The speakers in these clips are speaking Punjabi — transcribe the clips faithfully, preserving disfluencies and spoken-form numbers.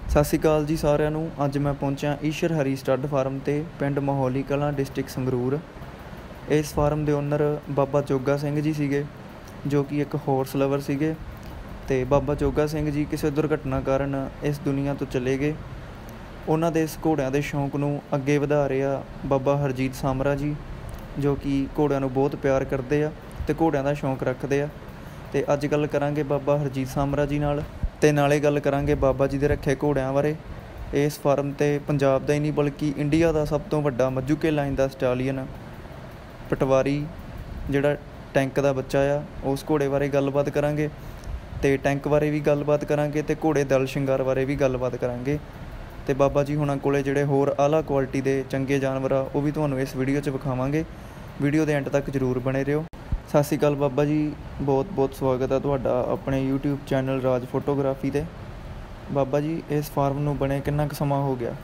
ਸਤਿ ਸ਼੍ਰੀ ਅਕਾਲ ਜੀ ਸਾਰਿਆਂ ਨੂੰ। ਅੱਜ ਮੈਂ ਪਹੁੰਚਿਆ ਈਸ਼ਰ ਹਰੀ ਸਟੱਡ ਫਾਰਮ 'ਤੇ ਪਿੰਡ ਮਹੌਲੀ ਕਲਾਂ ਡਿਸਟ੍ਰਿਕਟ ਸੰਗਰੂਰ। ਇਸ ਫਾਰਮ ਦੇ ਓਨਰ ਬਾਬਾ ਚੋਗਾ ਸਿੰਘ ਜੀ ਸੀਗੇ, ਜੋ ਕਿ ਇੱਕ ਹੋਰਸ ਲਵਰ ਸੀਗੇ। ਅਤੇ ਬਾਬਾ ਚੋਗਾ ਸਿੰਘ ਜੀ ਕਿਸੇ ਦੁਰਘਟਨਾ ਕਾਰਨ ਇਸ ਦੁਨੀਆ ਤੋਂ ਚਲੇ ਗਏ। ਉਹਨਾਂ ਦੇ ਇਸ ਘੋੜਿਆਂ ਦੇ ਸ਼ੌਂਕ ਨੂੰ ਅੱਗੇ ਵਧਾ ਰਿਹਾ ਬਾਬਾ ਹਰਜੀਤ ਸਾਮਰਾ ਜੀ, ਜੋ ਕਿ ਘੋੜਿਆਂ ਨੂੰ ਬਹੁਤ ਪਿਆਰ ਕਰਦੇ ਆ ਅਤੇ ਘੋੜਿਆਂ ਦਾ ਸ਼ੌਂਕ ਰੱਖਦੇ ਆ। ਅਤੇ ਅੱਜ ਗੱਲ ਕਰਾਂਗੇ ਬਾਬਾ ਹਰਜੀਤ ਸਾਮਰਾ ਜੀ ਨਾਲ, ਅਤੇ ਨਾਲੇ ਗੱਲ ਕਰਾਂਗੇ ਬਾਬਾ ਜੀ ਦੇ ਰੱਖੇ ਘੋੜਿਆਂ ਬਾਰੇ। ਇਸ ਫਾਰਮ 'ਤੇ ਪੰਜਾਬ ਦਾ ਹੀ ਨਹੀਂ ਬਲਕਿ ਇੰਡੀਆ ਦਾ ਸਭ ਤੋਂ ਵੱਡਾ ਮੱਜੂਕੇ ਲਾਈਨ ਦਾ ਸਟਾਲੀਅਨ ਪਟਵਾਰੀ ਜਿਹੜਾ ਟੈਂਕ ਦਾ ਬੱਚਾ ਆ, ਉਸ ਘੋੜੇ ਬਾਰੇ ਗੱਲਬਾਤ ਕਰਾਂਗੇ ਅਤੇ ਟੈਂਕ ਬਾਰੇ ਵੀ ਗੱਲਬਾਤ ਕਰਾਂਗੇ ਅਤੇ ਘੋੜੇ ਦਲ ਸ਼ਿੰਗਾਰ ਬਾਰੇ ਵੀ ਗੱਲਬਾਤ ਕਰਾਂਗੇ। ਅਤੇ ਬਾਬਾ ਜੀ ਹੁਣਾਂ ਕੋਲ ਜਿਹੜੇ ਹੋਰ ਆਲਾ ਕੁਆਲਿਟੀ ਦੇ ਚੰਗੇ ਜਾਨਵਰ ਆ ਉਹ ਵੀ ਤੁਹਾਨੂੰ ਇਸ ਵੀਡੀਓ 'ਚ ਵਿਖਾਵਾਂਗੇ। ਵੀਡੀਓ ਦੇ ਐਂਡ ਤੱਕ ਜ਼ਰੂਰ ਬਣੇ ਰਹੋ। ਸਤਿ ਸ਼੍ਰੀ ਅਕਾਲ ਬਾਬਾ ਜੀ, ਬਹੁਤ ਬਹੁਤ ਸਵਾਗਤ ਹੈ ਤੁਹਾਡਾ ਆਪਣੇ ਯੂਟਿਊਬ ਚੈਨਲ ਰਾਜ ਫੋਟੋਗ੍ਰਾਫੀ 'ਤੇ। ਬਾਬਾ ਜੀ, ਇਸ ਫਾਰਮ ਨੂੰ ਬਣੇ ਕਿੰਨਾ ਕੁ ਸਮਾਂ ਹੋ ਗਿਆ?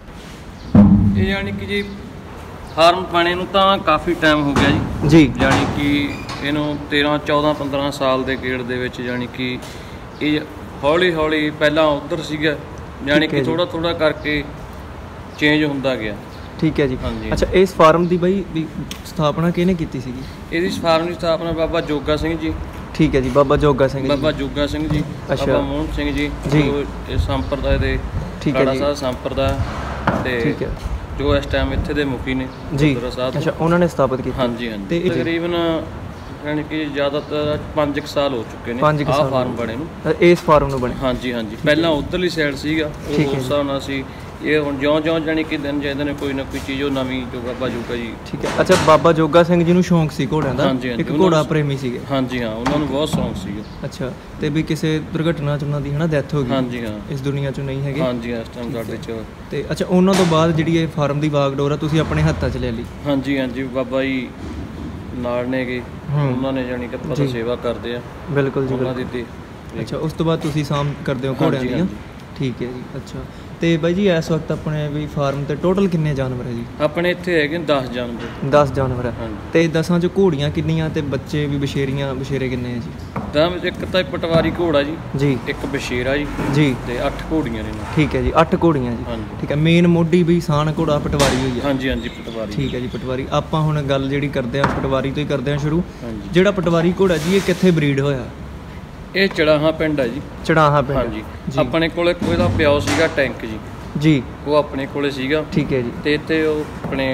ਇਹ ਯਾਨੀ ਕਿ ਜੀ ਫਾਰਮ ਬਣੇ ਨੂੰ ਤਾਂ ਕਾਫੀ ਟਾਈਮ ਹੋ ਗਿਆ ਜੀ ਜੀ ਯਾਨੀ ਕਿ ਇਹਨੂੰ ਤੇਰ੍ਹਾਂ ਚੌਦ੍ਹਾਂ ਪੰਦਰਾਂ ਸਾਲ ਦੇ ਗੇੜ ਦੇ ਵਿੱਚ ਯਾਨੀ ਕਿ ਇਹ ਹੌਲੀ ਹੌਲੀ ਪਹਿਲਾਂ ਉੱਧਰ ਸੀਗਾ, ਯਾਨੀ ਕਿ ਥੋੜ੍ਹਾ ਥੋੜ੍ਹਾ ਕਰਕੇ ਚੇਂਜ ਹੁੰਦਾ ਗਿਆ। ਠੀਕ ਹੈ ਜੀ। ਹਾਂਜੀ। ਅੱਛਾ, ਇਸ ਫਾਰਮ ਦੀ ਬਾਈ ਵੀ ਸਥਾਪਨਾ ਕਿਹਨੇ ਕੀਤੀ ਸੀਗੀ? ਇਹਦੀ ਫਾਰਮ ਦੀ ਸਥਾਪਨਾ ਬਾਬਾ ਜੋਗਾ ਸਿੰਘ ਜੀ। ਠੀਕ ਹੈ ਜੀ, ਬਾਬਾ ਜੋਗਾ ਸਿੰਘ ਬਾਬਾ ਜੋਗਾ ਸਿੰਘ ਜੀ, ਬਾਬਾ ਮੋਹਨ ਸਿੰਘ ਜੀ, ਜੋ ਇਸ ਸੰਪਰਦਾਇ ਦੇ ਕਾੜਾ ਸਾਹਿਬ ਸੰਪਰਦਾਇ ਤੇ ਠੀਕ ਹੈ ਜੋ ਇਸ ਟਾਈਮ ਇੱਥੇ ਦੇ ਮੁਖੀ ਨੇ ਗੁਰਦੁਆਰਾ ਸਾਹਿਬ। ਅੱਛਾ, ਉਹਨਾਂ ਨੇ ਸਥਾਪਿਤ ਕੀਤੀ। ਹਾਂਜੀ ਹਾਂਜੀ। ਤੇ ਤਕਰੀਬਨ ਯਾਨੀ ਕਿ ਜ਼ਿਆਦਾਤਰ ਪੰਜ ਕੁ ਸਾਲ ਹੋ ਚੁੱਕੇ ਨੇ ਆਹ ਫਾਰਮ ਬਣੇ ਨੂੰ, ਇਸ ਫਾਰਮ ਨੂੰ ਬਣੇ। ਹਾਂਜੀ ਹਾਂਜੀ। ਪਹਿਲਾਂ ਉੱਧਰਲੀ ਸਾਈਡ ਸੀਗਾ, ਉਹ ਉਸ ਹਿਸਾਬ ਨਾਲ ਸੀ। ਇਹ ਹੁਣ ਜਿਉਂ ਜਿਉਂ ਜਾਣੀ ਕਿ ਦਿਨ ਜਾਂਦੇ ਨੇ ਕੋਈ ਨਾ ਕੋਈ ਚੀਜ਼ ਉਹ ਨਵੀਂ ਜੋ ਬਾਬਾ ਜੋਗਾ ਜੀ। ਠੀਕ ਹੈ। ਅੱਛਾ, ਬਾਬਾ ਜੋਗਾ ਸਿੰਘ ਜੀ ਨੂੰ ਸ਼ੌਂਕ ਸੀ ਘੋੜਿਆਂ ਦਾ? ਹਾਂਜੀ ਹਾਂਜੀ। ਇੱਕ ਘੋੜਾ ਪ੍ਰੇਮੀ ਸੀਗੇ। ਹਾਂਜੀ ਹਾਂ, ਉਹਨਾਂ ਨੂੰ ਬਹੁਤ ਸ਼ੌਂਕ ਸੀਗਾ। ਅੱਛਾ, ਤੇ ਵੀ ਕਿਸੇ ਦੁਰਘਟਨਾ 'ਚ ਉਹਨਾਂ ਦੀ ਹੈ ਨਾ ਡੈਥ ਹੋ ਗਈ? ਹਾਂਜੀ ਹਾਂ, ਇਸ ਦੁਨੀਆ 'ਚੋਂ ਨਹੀਂ ਹੈਗੇ। ਹਾਂਜੀ, ਇਸ ਟਾਈਮ ਸਾਡੇ 'ਚ। ਤੇ ਅੱਛਾ, ਉਹਨਾਂ ਤੋਂ ਬਾਅਦ ਜਿਹੜੀ ਇਹ ਫਾਰਮ ਦੀ ਵਾਗਡੋਰ ਆ ਤੁਸੀਂ ਆਪਣੇ ਹੱਥਾਂ 'ਚ ਲੈ ਲਈ? ਹਾਂਜੀ ਹਾਂਜੀ, ਬਾਬਾ ਜੀ ਨਾਲ ਨੇ ਗੇ, ਉਹਨਾਂ ਨੇ ਜਾਣੀ ਕਿ ਪਤਾ ਸੇਵਾ ਕਰਦੇ ਆ। ਬਿਲਕੁਲ ਜੀ, ਉਹਨਾਂ ਦੀ ਤੇ। ਅੱਛਾ, ਉਸ ਤੋਂ ਬਾਅਦ ਤੁਸੀਂ ਸਾਂਭ ਕਰਦੇ ਹੋ ਘੋੜਿਆਂ ਦੀਆਂ? ਠੀਕ ਹੈ ਜੀ। ਅੱਛਾ, ਤੇ ਬਾਈ ਜੀ ਇਸ ਵਕਤ ਆਪਣੇ ਵੀ ਫਾਰਮ 'ਤੇ ਟੋਟਲ ਕਿੰਨੇ ਜਾਨਵਰ ਹੈ ਜੀ? ਆਪਣੇ ਇੱਥੇ ਹੈਗੇ ਦਸ ਜਾਨਵਰ। ਦਸ ਜਾਨਵਰ ਹੈ। ਤੇ ਦਸਾਂ 'ਚ ਘੋੜੀਆਂ ਕਿੰਨੀਆਂ ਤੇ ਬੱਚੇ ਵੀ ਬਸ਼ੇਰੀਆਂ ਬਸ਼ੇਰੇ ਕਿੰਨੇ ਹੈ ਜੀ? ਤਾਂ ਇੱਕ ਤਾਂ ਪਟਵਾਰੀ ਘੋੜਾ ਜੀ ਜੀ, ਇੱਕ ਬਸ਼ੇਰਾ ਜੀ ਜੀ, ਤੇ ਅੱਠ ਘੋੜੀਆਂ ਨੇ। ਠੀਕ ਹੈ ਜੀ, ਅੱਠ ਘੋੜੀਆਂ ਜੀ। ਠੀਕ ਹੈ। ਮੇਨ ਮੋਢੀ ਵੀ ਸਾਨ ਘੋੜਾ ਪਟਵਾਰੀ ਹੋਈ ਹੈ? ਹਾਂਜੀ ਹਾਂਜੀ, ਪਟਵਾਰੀ। ਠੀਕ ਹੈ ਜੀ, ਪਟਵਾਰੀ। ਆਪਾਂ ਹੁਣ ਗੱਲ ਜਿਹੜੀ ਕਰਦੇ ਹਾਂ ਪਟਵਾਰੀ ਤੋਂ ਹੀ ਕਰਦੇ ਹਾਂ ਸ਼ੁਰੂ। ਜਿਹੜਾ ਪਟਵਾਰੀ ਘੋੜਾ ਜੀ ਇਹ ਕਿੱਥੇ ਬਰੀਡ ਹੋਇਆ? ਇਹ ਚੜਾਹਾ ਪਿੰਡ ਹੈ ਜੀ। ਚੜਾਹਾ ਪਿੰਡ। ਹਾਂਜੀ। ਆਪਣੇ ਕੋਲੇ ਉਹਦਾ ਪਿਓ ਸੀਗਾ ਟੈਂਕ ਜੀ ਜੀ, ਉਹ ਆਪਣੇ ਕੋਲੇ ਸੀਗਾ। ਠੀਕ ਹੈ ਜੀ। ਤੇ ਇੱਥੇ ਉਹ ਆਪਣੇ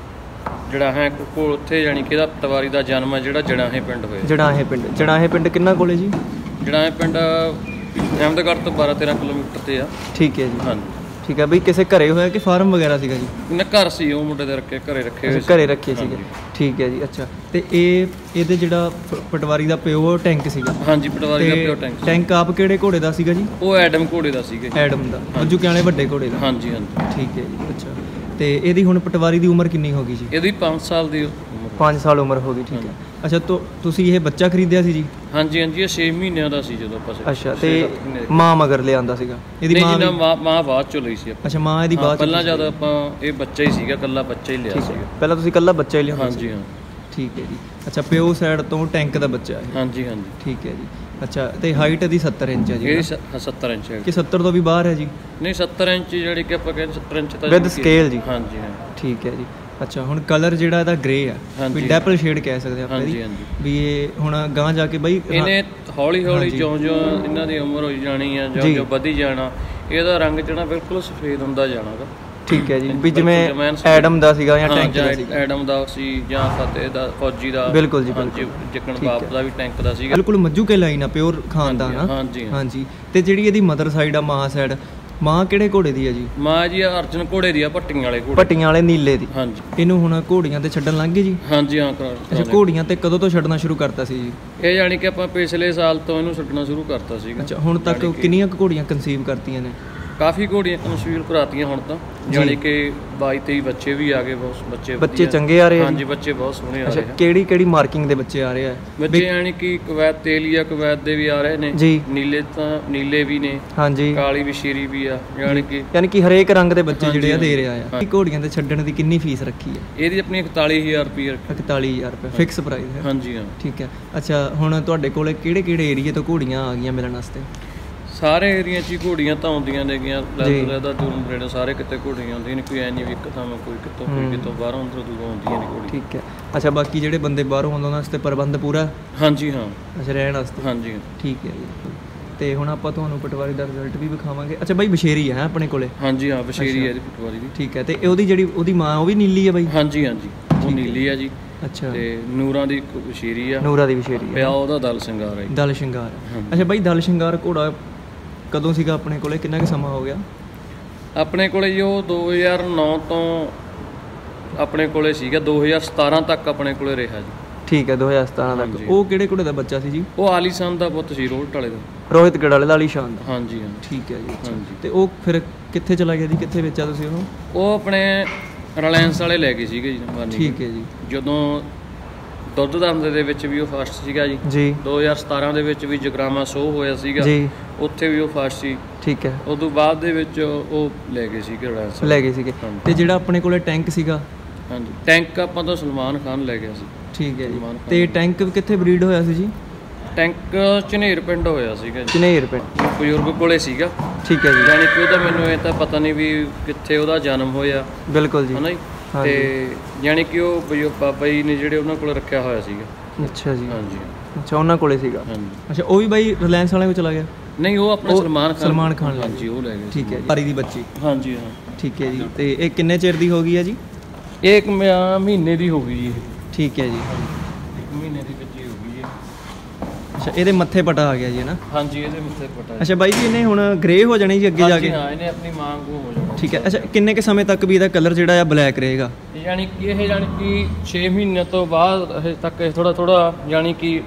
ਜਿਹੜਾ ਹੈ ਕੋਲ ਉੱਥੇ ਜਾਣੀ ਕਿ ਇਹਦਾ ਪਟਵਾਰੀ ਦਾ ਜਨਮ ਹੈ ਜਿਹੜਾ ਜੜਾਹੇ ਪਿੰਡ ਹੋਇਆ। ਜੜਾਹੇ ਪਿੰਡ। ਜੜਾਹੇ ਪਿੰਡ ਕਿੰਨਾ ਕੋਲੇ ਜੀ? ਜੜਾਹੇ ਪਿੰਡ ਅਹਿਮਦਗੜ੍ਹ ਤੋਂ ਬਾਰਾਂ ਤੇਰ੍ਹਾਂ ਕਿਲੋਮੀਟਰ ਤੇ ਆ। ਠੀਕ ਹੈ ਜੀ। ਹਾਂਜੀ। ਠੀਕ ਹੈ ਬਈ, ਕਿਸੇ ਘਰੇ ਹੋਇਆ ਕਿ ਫਾਰਮ ਵਗੈਰਾ ਸੀਗਾ ਜੀ? ਨਾ, ਘਰ ਸੀ, ਉਹ ਮੁੰਡੇ ਦੇ ਰੱਖੇ ਘਰੇ ਰੱਖੇ ਹੋਏ ਸੀ। ਘਰੇ ਰੱਖੇ ਸੀਗੇ। ਠੀਕ ਹੈ ਜੀ। ਅੱਛਾ, ਤੇ ਇਹ ਇਹਦੇ ਜਿਹੜਾ ਪਟਵਾਰੀ ਦਾ ਪਿਓ ਟੈਂਕ ਸੀਗਾ? ਹਾਂਜੀ, ਪਟਵਾਰੀ ਦਾ ਪਿਓ ਟੈਂਕ। ਟੈਂਕ ਆਪ ਕਿਹੜੇ ਘੋੜੇ ਦਾ ਸੀਗਾ ਜੀ? ਉਹ ਐਡਮ ਘੋੜੇ ਦਾ ਸੀਗਾ। ਐਡਮ ਦਾ, ਮੱਜੂਕੇ ਵਾਲੇ ਵੱਡੇ ਘੋੜੇ ਦਾ? ਹਾਂਜੀ ਹਾਂਜੀ। ਠੀਕ ਹੈ ਜੀ। ਅੱਛਾ, ਤੇ ਇਹਦੀ ਹੁਣ ਪਟਵਾਰੀ ਦੀ ਉਮਰ ਕਿੰਨੀ ਹੋ ਗਈ ਜੀ? ਇਹਦੀ ਪੰਜ ਸਾਲ ਦੀ ਪੰਜ ਸਾਲ ਉਮਰ ਹੋ ਗਈ। ਠੀਕ ਹੈ। ਅੱਛਾ, ਤੋ ਤੁਸੀਂ ਇਹ ਬੱਚਾ ਖਰੀਦਿਆ ਸੀ ਜੀ? ਹਾਂਜੀ ਹਾਂਜੀ, ਇਹ ਛੇ ਮਹੀਨਿਆਂ ਦਾ ਸੀ ਜਦੋਂ ਆਪਾਂ। ਅੱਛਾ, ਤੇ ਮਾਂ ਮਗਰ ਲਿਆਂਦਾ ਸੀਗਾ? ਇਹਦੀ ਮਾਂ ਮਾਂ ਬਾਅਦ ਚੋਂ ਲਈ ਸੀ ਆਪਾਂ। ਅੱਛਾ, ਮਾਂ ਇਹਦੀ ਬਾਅਦ? ਪਹਿਲਾਂ ਜਦ ਆਪਾਂ ਇਹ ਬੱਚਾ ਹੀ ਸੀਗਾ, ਇਕੱਲਾ ਬੱਚਾ ਹੀ ਲਿਆ ਸੀਗਾ। ਪਹਿਲਾਂ ਤੁਸੀਂ ਇਕੱਲਾ ਬੱਚਾ ਹੀ ਲਿਆ? ਹਾਂਜੀ ਹਾਂ। ਠੀਕ ਹੈ ਜੀ। ਅੱਛਾ, ਪਿਓ ਸਾਈਡ ਤੋਂ ਟੈਂਕ ਦਾ ਬੱਚਾ ਹੈ? ਹਾਂਜੀ ਹਾਂਜੀ। ਠੀਕ ਹੈ ਜੀ। ਅੱਛਾ, ਤੇ ਹਾਈਟ ਇਹਦੀ ਸੱਤਰ ਇੰਚ ਹੈ ਜੀ? ਇਹ ਸੱਤਰ ਇੰਚ ਹੈ। ਕਿ ਸੱਤਰ ਤੋਂ ਵੀ ਬਾਹਰ ਹੈ ਜੀ? ਨਹੀਂ, ਸੱਤਰ ਇੰਚ ਜਿਹੜੀ ਕਿ ਆਪਾਂ ਕਹਿੰਦੇ ਸੱਤਰ ਇੰਚ ਤਾਂ ਵਿਦ ਸਕੇਲ ਜੀ? ਹਾਂਜੀ ਹਾਂ। ਠੀਕ ਹੈ ਜੀ। ਅੱਛਾ, ਹੁਣ ਕਲਰ ਜਿਹੜਾ ਇਹਦਾ ਗ੍ਰੇ ਆ, ਵੀ ਡੈਪਲ ਸ਼ੇਡ ਕਹਿ ਸਕਦੇ ਆਪਾਂ ਇਹਦੀ, ਵੀ ਇਹ ਹੁਣ ਗਾਂ ਜਾ ਕੇ ਬਈ ਇਹਨੇ ਹੌਲੀ ਹੌਲੀ ਜਿਉਂ ਜਿਉਂ ਇਹਨਾਂ ਦੀ ਉਮਰ ਹੋਈ ਜਾਣੀ ਆ, ਜਿਉਂ ਜਿਉਂ ਵਧੀ ਜਾਣਾ, ਇਹਦਾ ਰੰਗ ਜਿਹੜਾ ਬਿਲਕੁਲ ਸਫੇਦ ਹੁੰਦਾ ਜਾਣਾ ਗਾ। ਠੀਕ ਹੈ ਜੀ, ਵੀ ਜਿਵੇਂ ਐਡਮ ਦਾ ਸੀਗਾ ਜਾਂ ਟੈਂਕ ਦਾ ਸੀ? ਐਡਮ ਦਾ ਸੀ ਜਾਂ ਫਤਿਹ ਦਾ, ਫੌਜੀ ਦਾ। ਬਿਲਕੁਲ ਜੀ, ਜਿੱਕਣ ਬਾਪ ਦਾ ਵੀ ਟੈਂਕ ਦਾ ਸੀਗਾ। ਬਿਲਕੁਲ ਮੱਜੂਕੇ ਲਾਈਨ ਆ, ਪਿਓਰ ਖਾਨਦਾਨ ਆ। ਹਾਂਜੀ ਹਾਂਜੀ। ਤੇ ਜਿਹੜੀ ਇਹਦੀ ਮਦਰ ਸਾਈਡ ਆ, ਮਾਂ ਸਾਈਡ, ਮਾਂ ਕਿਹੜੇ ਘੋੜੇ ਦੀ ਆ ਜੀ? ਮਾਂ ਜੀ ਅਰਜਨ ਘੋੜੇ ਦੀ ਆ, ਭੱਟੀਆਂ ਵਾਲੇ ਘੋੜੇ। ਭੱਟੀਆਂ ਵਾਲੇ ਨੀਲੇ ਦੀ? ਹਾਂਜੀ। ਇਹਨੂੰ ਹੁਣ ਘੋੜੀਆਂ ਤੇ ਛੱਡਣ ਲੱਗ ਗਏ ਜੀ? ਹਾਂਜੀ ਹਾਂ। ਅੱਛਾ, ਘੋੜੀਆਂ ਤੇ ਕਦੋਂ ਤੋਂ ਛੱਡਣਾ ਸ਼ੁਰੂ ਕਰਤਾ ਸੀ ਜੀ? ਇਹ ਯਾਨੀ ਕਿ ਆਪਾਂ ਪਿਛਲੇ ਸਾਲ ਤੋਂ ਇਹਨੂੰ ਛੱਡਣਾ ਸ਼ੁਰੂ ਕਰਤਾ ਸੀਗਾ। ਅੱਛਾ, ਹੁਣ ਤੱਕ ਕਿੰਨੀਆਂ ਕੁ ਘੋੜੀਆਂ ਕਨਸੀਵ ਕਰਤੀਆਂ ਨੇ? ਕਾਫੀ ਘੋੜੀਆਂ ਕਨਸੀਵ ਕਰਾਤੀਆਂ ਹੁਣ ਤਾਂ, ਯਾਨੀ ਕਿ ਬਾਈ ਤੇਈ ਬੱਚੇ ਵੀ ਆ ਗਏ। ਬਹੁਤ ਬੱਚੇ ਬੱਚੇ ਚੰਗੇ ਆ ਰਹੇ ਆ? ਹਾਂਜੀ, ਬੱਚੇ ਬਹੁਤ ਸੋਹਣੇ ਆ ਰਹੇ ਆ। ਕਿਹੜੀ ਕਿਹੜੀ ਮਾਰਕਿੰਗ ਦੇ ਬੱਚੇ ਆ ਰਹੇ ਆ? ਬੱਚੇ ਯਾਨੀ ਕਿ ਕਵੈਤ ਤੇਲੀਆ ਕਵੈਤ ਦੇ ਵੀ ਆ ਰਹੇ ਨੇ ਜੀ, ਨੀਲੇ ਤਾਂ ਨੀਲੇ ਵੀ ਨੇ, ਹਾਂਜੀ, ਕਾਲੀ ਬਸ਼ੀਰੀ ਵੀ ਆ, ਯਾਨੀ ਕਿ ਯਾਨੀ ਕਿ ਹਰੇਕ ਰੰਗ ਦੇ ਬੱਚੇ ਜਿਹੜੇ ਆ ਦੇ ਰਿਹਾ ਆ। ਘੋੜੀਆਂ ਤੇ ਛੱਡਣ ਦੀ ਕਿੰਨੀ ਫੀਸ ਰੱਖੀ ਹੈ ਇਹਦੀ? ਆਪਣੀ ਇਕਤਾਲੀ ਹਜ਼ਾਰ ਰੁਪਏ। ਇਕਤਾਲੀ ਹਜ਼ਾਰ ਰੁਪਏ ਫਿਕਸ ਪ੍ਰਾਈਸ ਹੈ? ਹਾਂਜੀ ਹਾਂ। ਠੀਕ ਹੈ। ਅੱਛਾ, ਹੁਣ ਤੁਹਾਡੇ ਕੋਲ ਕਿਹੜੇ ਕਿਹੜੇ ਏਰੀਏ ਤੋਂ ਘੋੜੀਆਂ ਆ ਗਈਆਂ ਮਿਲਣ ਵਾਸਤੇ? ਸਾਰੇ ਏਰੀਆ 'ਚ ਹੀ ਘੋੜੀਆਂ ਤਾਂ ਆਉਂਦੀਆਂ ਨੇਗੀਆਂ, ਲੈਦਾ ਦੂਰ ਨੇੜੇ ਸਾਰੇ ਕਿਤੇ ਘੋੜੀਆਂ ਆਉਂਦੀਆਂ ਨੇ, ਕੋਈ ਐ ਨਹੀਂ ਵੀ ਇੱਕ ਥਾਂ ਕੋਈ ਕਿਤੋਂ ਕੋਈ ਕਿਤੋਂ ਬਾਹਰੋਂ ਅੰਦਰੋਂ ਦੂਰੋਂ ਆਉਂਦੀਆਂ ਨੇ ਘੋੜੀਆਂ। ਠੀਕ ਹੈ। ਅੱਛਾ, ਬਾਕੀ ਜਿਹੜੇ ਬੰਦੇ ਬਾਹਰੋਂ ਆਉਂਦੇ ਉਹਨਾਂ ਵਾਸਤੇ ਪ੍ਰਬੰਧ ਪੂਰਾ? ਹਾਂਜੀ ਹਾਂ। ਅੱਛਾ, ਰਹਿਣ ਵਾਸਤੇ? ਹਾਂਜੀ। ਠੀਕ ਹੈ ਜੀ। ਤੇ ਹੁਣ ਆਪਾਂ ਤੁਹਾਨੂੰ ਪਟਵਾਰੀ ਦਾ ਰਿਜ਼ਲਟ ਵੀ ਵਿਖਾਵਾਂਗੇ। ਅੱਛਾ ਬਾਈ, ਬਸ਼ੇਰੀ ਹੈ ਆਪਣੇ ਕੋਲੇ? ਹਾਂਜੀ ਹਾਂ, ਬਸ਼ੇਰੀ ਹੈ ਜੀ ਪਟਵਾਰੀ ਦੀ। ਠੀਕ ਹੈ। ਤੇ ਉਹਦੀ ਜਿਹੜੀ ਉਹਦੀ ਮਾਂ ਉਹ ਵੀ ਨੀਲੀ ਹੈ ਬਾਈ? ਹਾਂਜੀ ਹਾਂਜੀ, ਉਹ ਨੀਲੀ ਹੈ ਜੀ। ਅੱਛਾ। ਤੇ ਨੂਰਾਂ ਦੀ ਬਸ਼ੇਰੀ ਆ। ਨੂਰਾਂ ਦੀ ਬਸ਼ੇਰੀ ਆ। ਪਿਆ ਉਹਦਾ ਦਲ ਸ਼ਿੰਗਾਰ ਹੈ। ਦਲ ਸ਼ਿੰਗਾਰ। ਅੱਛਾ ਬਾਈ, ਦਲ ਸ਼ਿੰਗਾਰ ਘੋੜਾ ਕਦੋਂ ਸੀਗਾ ਆਪਣੇ ਕੋਲੇ, ਕਿੰਨਾ ਕੁ ਸਮਾਂ ਹੋ ਗਿਆ ਆਪਣੇ ਕੋਲੇ ਜੀ? ਉਹ ਦੋ ਹਜ਼ਾਰ ਨੌ ਤੋਂ ਆਪਣੇ ਕੋਲੇ ਸੀਗਾ, ਦੋ ਹਜ਼ਾਰ ਸਤਾਰਾਂ ਤੱਕ ਆਪਣੇ ਕੋਲੇ ਰਿਹਾ ਜੀ। ਠੀਕ ਹੈ, ਦੋ ਹਜ਼ਾਰ ਸਤਾਰਾਂ ਤੱਕ। ਉਹ ਕਿਹੜੇ ਘੋੜੇ ਦਾ ਬੱਚਾ ਸੀ ਜੀ? ਉਹ ਆਲੀਸ਼ਾਨ ਦਾ ਪੁੱਤ ਸੀ, ਰੋਹਿਤ ਵਾਲੇ ਦਾ। ਰੋਹਿਤ ਗੜ ਵਾਲੇ ਦਾ, ਆਲੀਸ਼ਾਨ ਦਾ? ਹਾਂਜੀ ਹਾਂ। ਠੀਕ ਹੈ ਜੀ। ਹਾਂਜੀ। ਤੇ ਉਹ ਫਿਰ ਕਿੱਥੇ ਚਲਾ ਗਿਆ ਜੀ, ਕਿੱਥੇ ਵੇਚਿਆ ਤੁਸੀਂ ਉਹਨੂੰ? ਉਹ ਆਪਣੇ ਰਿਲਾਇੰਸ ਵਾਲੇ ਲੈ ਗਏ ਸੀਗੇ ਜੀ। ਠੀਕ ਹੈ ਜੀ। ਜਦੋਂ ਦੁੱਧ ਦੰਦ ਦੇ ਵਿੱਚ ਵੀ ਉਹ ਫਸਟ ਸੀਗਾ ਜੀ ਜੀ। ਦੋ ਹਜ਼ਾਰ ਸਤਾਰਾਂ ਦੇ ਵਿੱਚ ਵੀ ਜਗਰਾਮਾ ਸ਼ੋਅ ਹੋਇਆ ਸੀਗਾ ਜੀ, ਉੱਥੇ ਵੀ ਉਹ ਫਸਟ ਸੀ। ਠੀਕ ਹੈ। ਉਦੋਂ ਬਾਅਦ ਦੇ ਵਿੱਚ ਉਹ ਲੈ ਗਏ ਸੀਗੇ ਰਿਲਾਇੰਸ ਲੈ ਗਏ ਸੀਗੇ। ਤੇ ਜਿਹੜਾ ਆਪਣੇ ਕੋਲੇ ਟੈਂਕ ਸੀਗਾ? ਹਾਂਜੀ, ਟੈਂਕ ਆਪਾਂ ਤੋਂ ਸਲਮਾਨ ਖਾਨ ਲੈ ਗਿਆ ਸੀ। ਠੀਕ ਹੈ ਜੀ। ਤੇ ਟੈਂਕ ਕਿੱਥੇ ਬਰੀਡ ਹੋਇਆ ਸੀ ਜੀ? ਟੈਂਕ ਝਨੇਰ ਪਿੰਡ ਹੋਇਆ ਸੀਗਾ ਜੀ। ਝਨੇਰ ਪਿੰਡ ਬਜ਼ੁਰਗ ਕੋਲੇ ਸੀਗਾ। ਠੀਕ ਹੈ ਜੀ। ਯਾਨੀ ਕਿ ਉਹਦਾ ਮੈਨੂੰ ਇਹ ਤਾਂ ਪਤਾ ਨਹੀਂ ਵੀ ਕਿੱਥੇ ਉਹਦਾ ਜਨਮ ਹੋਇਆ। ਬਿਲਕੁਲ ਜੀ, ਹੈ ਨਾ ਜੀ। ਤੇ ਯਾਨੀ ਕਿ ਉਹ ਬਾਬਾ ਜੀ ਨੇ ਜਿਹੜੇ ਉਹਨਾਂ ਕੋਲ ਰੱਖਿਆ ਹੋਇਆ ਸੀਗਾ। ਅੱਛਾ ਜੀ। ਹਾਂਜੀ। ਅੱਛਾ, ਉਹਨਾਂ ਕੋਲੇ ਸੀਗਾ। ਹਾਂਜੀ। ਅੱਛਾ, ਉਹ ਵੀ ਬਾਈ ਰਿਲਾਇੰਸ ਵਾਲੇ ਕੋਲ ਚਲਾ ਗਿਆ? ਨਹੀਂ, ਉਹ ਆਪਣਾ ਸਲਮਾਨ ਖਾਨ ਸਲਮਾਨ ਖਾਨ ਹਾਂਜੀ, ਉਹ ਲੈ ਗਏ। ਠੀਕ ਹੈ ਜੀ। ਪਾਰੀ ਦੀ ਬੱਚੀ? ਹਾਂਜੀ ਹਾਂ। ਠੀਕ ਹੈ ਜੀ। ਤੇ ਇਹ ਕਿੰਨੇ ਚਿਰ ਦੀ ਹੋ ਗਈ ਹੈ ਜੀ? ਇਹ ਇੱਕ ਮਹੀਨੇ ਦੀ ਹੋ ਗਈ ਜੀ। ਠੀਕ ਹੈ ਜੀ। ਇੱਕ ਮਹੀਨੇ ਦੀ ਬੱਚੀ ਹੋ ਗਈ ਹੈ। ਅੱਛਾ, ਇਹਦੇ ਮੱਥੇ ਪਟਾ ਆ ਗਿਆ ਜੀ, ਹੈ ਨਾ? ਹਾਂਜੀ, ਇਹਦੇ ਮੱਥੇ ਪਟਾ। ਅੱਛਾ ਬਾਈ ਜੀ, ਇਹਨੇ ਹੁਣ ਗ੍ਰੇ ਹੋ ਜਾਣੀ ਜੀ ਅੱਗੇ ਜਾ ਕੇ? ਹਾਂ, ਇਹਨੇ ਆਪਣੀ ਮਾਂ ਵਾਂਗੂ ਹੋ ਜਾਣਾ। ਠੀਕ ਹੈ। ਅੱਛਾ, ਕਿੰਨੇ ਕੁ ਸਮੇਂ ਤੱਕ ਵੀ ਇਹਦਾ ਕਲਰ ਜਿਹੜਾ ਆ ਬਲੈਕ ਰਹੇਗਾ? ਯਾਨੀ ਕਿ ਇਹ ਯਾਨੀ ਕਿ ਛੇ ਮਹੀਨੇ ਤੋਂ ਬਾਅਦ ਹਜੇ ਤੱਕ ਥੋੜਾ ਥੋੜਾ ਯਾਨੀ ਕਿ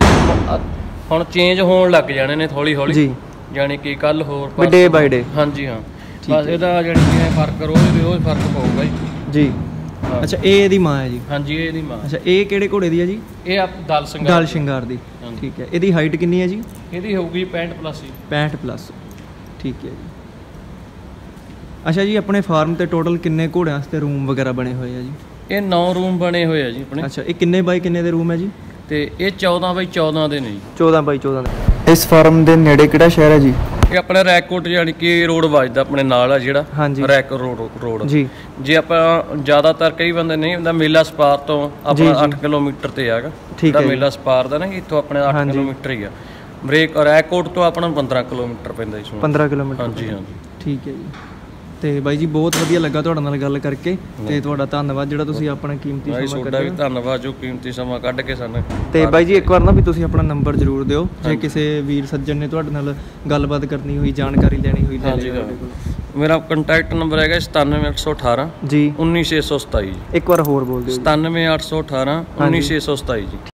ਹੁਣ ਚੇਂਜ ਹੋਣ ਲੱਗ ਜਾਣੇ ਨੇ ਹੌਲੀ ਹੌਲੀ ਜੀ। ਯਾਨੀ ਕਿ ਕੱਲ ਹੋਰ ਡੇ ਬਾਈ ਡੇ? ਹਾਂਜੀ ਹਾਂ। ਬਸ ਇਹਦਾ ਯਾਨੀ ਕਿ ਫਰਕ ਰੋਜ਼ ਰੋਜ਼ ਫਰਕ ਪਊਗਾ ਜੀ ਜੀ। ਅੱਛਾ, ਇਹ ਇਹਦੀ ਮਾਂ ਹੈ ਜੀ? ਹਾਂਜੀ, ਇਹ ਇਹਦੀ ਮਾਂ। ਅੱਛਾ, ਇਹ ਕਿਹੜੇ ਘੋੜੇ ਦੀ ਹੈ ਜੀ? ਇਹ ਆਪ ਦਲ ਸ਼ਿੰਗਾਰ। ਦਲ ਸ਼ਿੰਗਾਰ ਦੀ। ਠੀਕ ਹੈ। ਇਹਦੀ ਹਾਈਟ ਕਿੰਨੀ ਹੈ ਜੀ? ਇਹਦੀ ਹੋਊਗੀ ਪੈਂਹਠ ਪਲੱਸ ਜੀ। ਪੈਂਹਠ ਪਲੱਸ। ਠੀਕ ਹੈ ਜੀ। ਅੱਛਾ ਜੀ, ਆਪਣੇ ਫਾਰਮ ਤੇ ਟੋਟਲ ਕਿੰਨੇ ਘੋੜਿਆਂ ਵਾਸਤੇ ਰੂਮ ਵਗੈਰਾ ਬਣੇ ਹੋਏ ਆ ਜੀ? ਇਹ ਨੌ ਰੂਮ ਬਣੇ ਹੋਏ ਆ ਜੀ ਆਪਣੇ। ਅੱਛਾ, ਇਹ ਕਿੰਨੇ ਬਾਈ ਕਿੰਨੇ ਦੇ ਰੂਮ ਹੈ ਜੀ? ਤੇ ਇਹ ਚੌਦਾਂ ਬਾਈ ਚੌਦਾਂ ਦੇ ਨੇ ਜੀ। ਚੌਦਾਂ ਬਾਈ ਚੌਦਾਂ ਦੇ। ਇਸ ਫਾਰਮ ਦੇ ਨੇੜੇ ਕਿਹੜਾ ਸ਼ਹਿਰ ਹੈ ਜੀ? ਇਹ ਆਪਣਾ ਰੈਕੋਟ ਯਾਨੀ ਕਿ ਰੋਡ ਵੱਜਦਾ ਆਪਣੇ ਨਾਲ ਆ ਜਿਹੜਾ ਰੈਕ ਰੋਡ ਰੋਡ ਜੀ। ਜੇ ਆਪਾਂ ਜ਼ਿਆਦਾਤਰ ਕਈ ਬੰਦੇ ਨਹੀਂ ਹੁੰਦਾ, ਮੇਲਾ ਸਪਾਰ ਤੋਂ ਆਪਣਾ ਅੱਠ ਕਿਲੋਮੀਟਰ ਤੇ ਹੈਗਾ ਜਿਹੜਾ ਮੇਲਾ ਸਪਾਰ ਦਾ ਨਾ, ਇੱਥੋਂ ਆਪਣੇ ਅੱਠ ਕਿਲੋਮੀਟਰ ਹੀ ਆ। ਬ੍ਰੇਕ ਰੈਕੋਟ ਤੋਂ ਆਪਣਾ ਪੰਦਰਾਂ ਕਿਲੋਮੀਟਰ ਪੈਂਦਾ ਇਸ ਨੂੰ। ਪੰਦਰਾਂ ਕਿਲੋਮੀਟਰ? ਹਾਂਜੀ ਹਾਂਜੀ। ਠੀਕ ਹੈ ਜੀ। ਤੇ ਬਾਈ ਜੀ, ਬਹੁਤ ਵਧੀਆ ਲੱਗਾ ਤੁਹਾਡੇ ਨਾਲ ਗੱਲ ਕਰਕੇ, ਤੇ ਤੁਹਾਡਾ ਧੰਨਵਾਦ ਜਿਹੜਾ ਤੁਸੀਂ ਆਪਣਾ ਕੀਮਤੀ ਸਮਾਂ ਕੱਢਿਆ। ਵੀ ਧੰਨਵਾਦ ਜੋ ਕੀਮਤੀ ਸਮਾਂ ਕੱਢ ਕੇ ਸਾਨੂੰ। ਤੇ ਬਾਈ ਜੀ, ਇੱਕ ਵਾਰ ਨਾ ਵੀ ਤੁਸੀਂ ਆਪਣਾ ਨੰਬਰ ਜ਼ਰੂਰ ਦਿਓ, ਜੇ ਕਿਸੇ ਵੀਰ ਸੱਜਣ ਨੇ ਤੁਹਾਡੇ ਨਾਲ ਗੱਲਬਾਤ ਕਰਨੀ ਹੋਈ, ਜਾਣਕਾਰੀ ਲੈਣੀ ਹੋਈ। ਹਾਂਜੀ, ਮੇਰਾ ਕੰਟੈਕਟ ਨੰਬਰ ਹੈਗਾ ਸਤਾਨਵੇਂ ਅੱਠ ਸੌ ਅਠਾਰਾਂ ਜੀ ਉੱਨੀ ਛੇ ਸੌ ਸਤਾਈ। ਇੱਕ ਵਾਰ ਹੋਰ ਬੋਲ ਦਿਓ। ਸਤਾਨਵੇਂ ਅੱਠ ਸੌ ਅਠਾਰਾਂ ਉੱਨੀ ਛੇ ਸੌ ਸਤਾਈ ਜੀ।